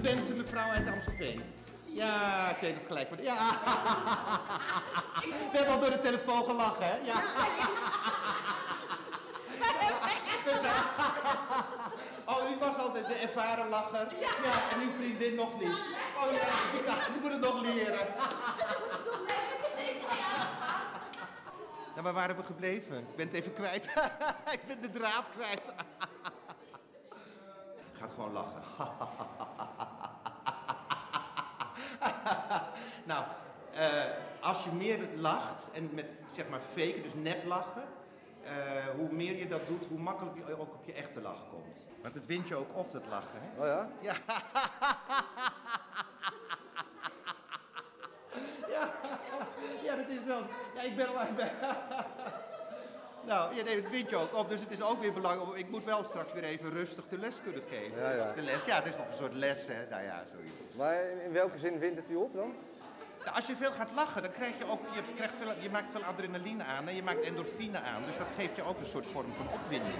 bent de mevrouw uit Amstelveen. Ja, oké, dat is gelijk. Ja. We hebben al door de telefoon gelachen, hè? Ja. Oh, u was al de ervaren lacher. Ja, en uw vriendin nog niet. Oh ja, die moet het nog leren. Ja, maar waar hebben we gebleven? Ik ben het even kwijt. Ik ben de draad kwijt. Gaat gewoon lachen. Nou, als je meer lacht en met zeg maar faken, dus nep lachen, hoe meer je dat doet, hoe makkelijker je ook op je echte lach komt. Want het wint je ook op, dat lachen, hè? Oh ja? Ja. Ja, dat is wel. Ja, ik ben al bij. Nou, ja, nee, het wint je ook op, dus het is ook weer belangrijk. Ik moet wel straks weer even rustig de les kunnen geven. Ja, ja. Of de les, ja, het is nog een soort les, hè? Nou ja, zoiets. Maar in welke zin wint het u op dan? Nou, als je veel gaat lachen, dan krijg je ook, je maakt veel adrenaline aan en je maakt endorfine aan. Dus dat geeft je ook een soort vorm van opwinding.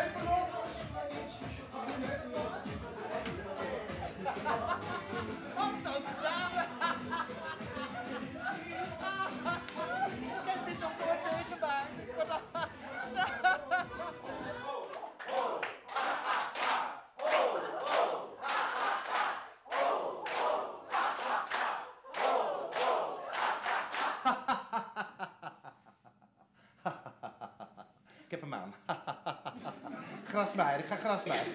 Ik heb hem aan. Grasmaaier, ik ga grasmaaien.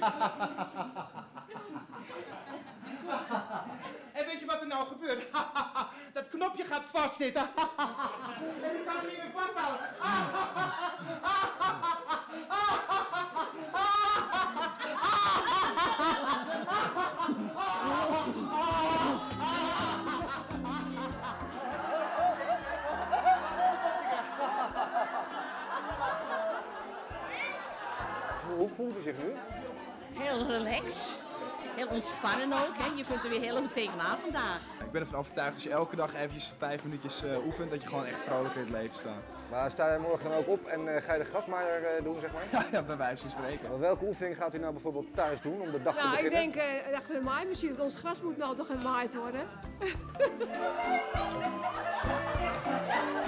En weet je wat er nou gebeurt? Dat knopje gaat vastzitten. En ik kan hem niet meer vasthouden. Hoe voelt u zich nu? Heel relaxed. Heel ontspannen ook. Hè. Je kunt er weer helemaal tegenaan vandaag. Ik ben ervan overtuigd dat je elke dag eventjes 5 minuutjes oefent, dat je gewoon echt vrolijk in het leven staat. Maar sta je morgen dan ook op en ga je de grasmaaier doen, zeg maar? Ja, bij wijze van spreken. Maar welke oefening gaat u nou bijvoorbeeld thuis doen om de dag te Nou, beginnen? ik denk achter de maaimachine, want ons gras moet nou toch gemaaid worden.